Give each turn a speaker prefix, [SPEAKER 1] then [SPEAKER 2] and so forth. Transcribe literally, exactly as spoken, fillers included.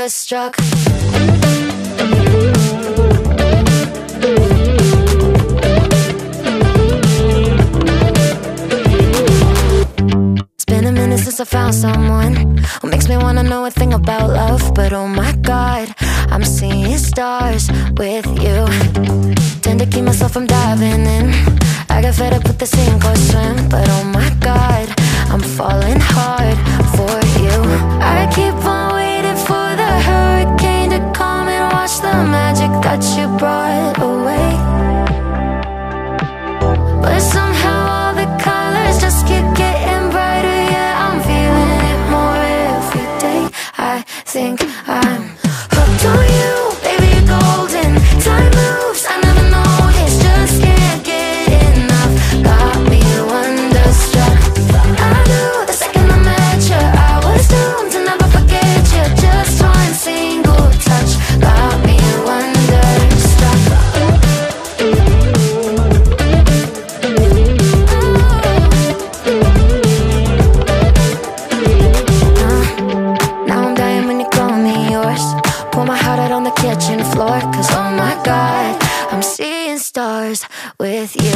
[SPEAKER 1] wonderstruck. It's been a minute since I found someone who makes me wanna know a thing about love. But oh my God, I'm seeing stars with you. Tend to keep myself from diving in. I got fed up with the sink or swim. But oh my God, I'm falling hard for you. I keep on waiting for the hurricane to come and wash the magic that you brought away. But somehow all the colors just keep getting brighter. Yeah, I'm feeling it more every day. I think I'm hooked on you, baby, you're golden. Time moves, I never noticed, just can't get enough. Got me wonderstruck. I knew the second I met you, I was doomed to never forget you. Just one single touch got me wonderstruck. Now I'm dying when you call me yours. Pour my heart out on the kitchen floor. Cause oh my God, I'm seeing stars with you.